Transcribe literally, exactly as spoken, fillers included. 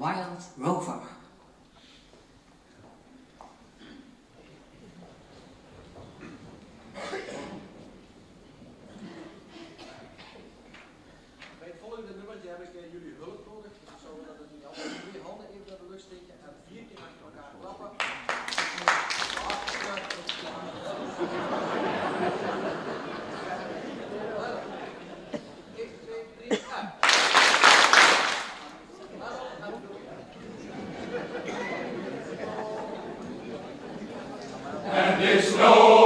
Wild Rover. Bij het volgende nummertje heb ik uh, jullie hulp nodig. Dus zo dat we jullie allemaal twee handen even naar de lucht steken en vier keer achter elkaar klappen. And it's no